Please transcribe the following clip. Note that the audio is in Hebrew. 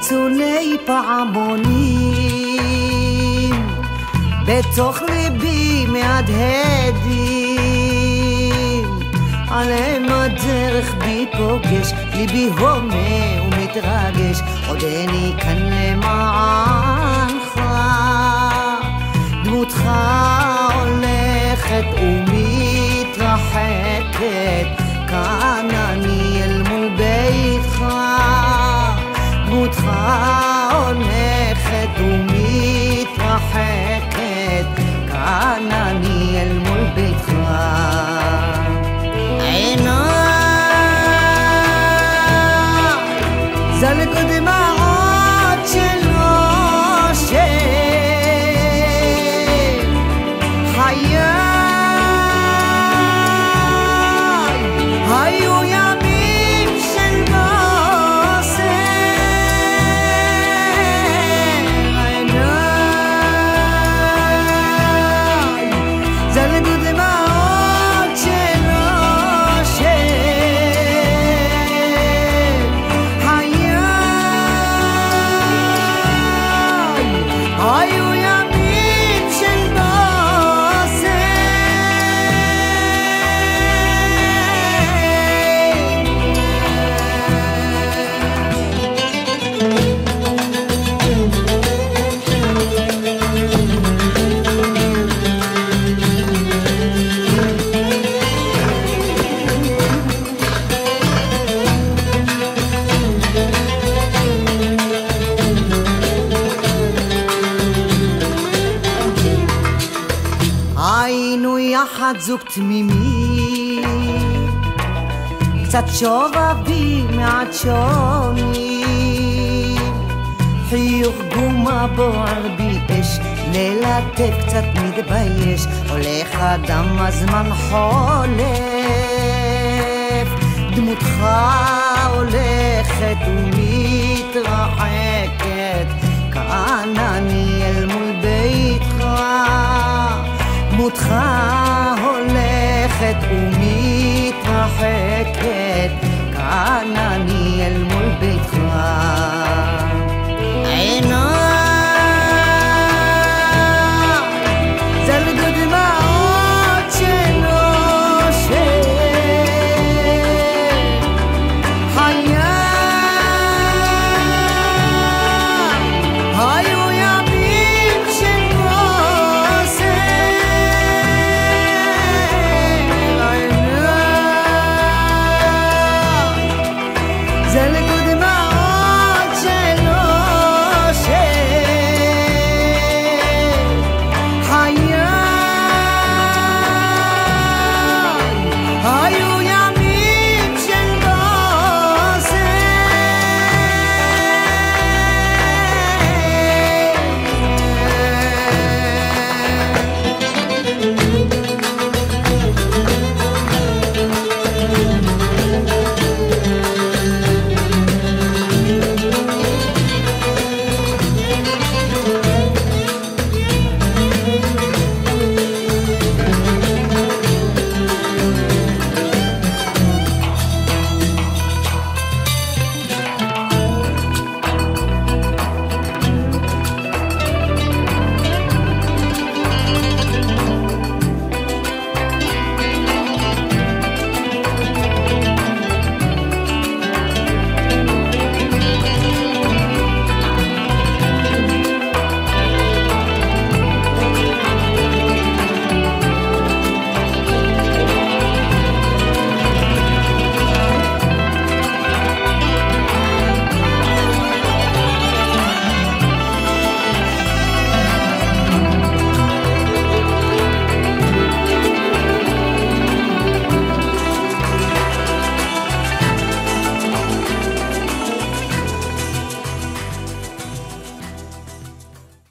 צלצולי פעמונים בתוך ליבי מהדהדים, עליהם הדרך בי פוגש, ליבי הומה ומתרגש, עודני כאן למענך. דמותך הולכת ומתרחקת, כאן אני אל מול ביתך. דמותך הולכת ומתרחקת, כאן אני אל מול ביתך. עיניי זלגו דמעות של אושר, חיי היו ימים של בוסר. עיניי זלגו דמעות של אושר, חיי היו ימים של בוסר. היינו יחד זוג תמימי, קצת שובבים מעט שונים, חיוך גומה בוער בי אש, ללטף קצת מתבייש, הולך אדם הזמן חולף. דמותך הולכת ומתרחקת, כאן אני אל מול ביתך. דמותך הולכת ומתרחקת, כאן אני אל מול ביתך.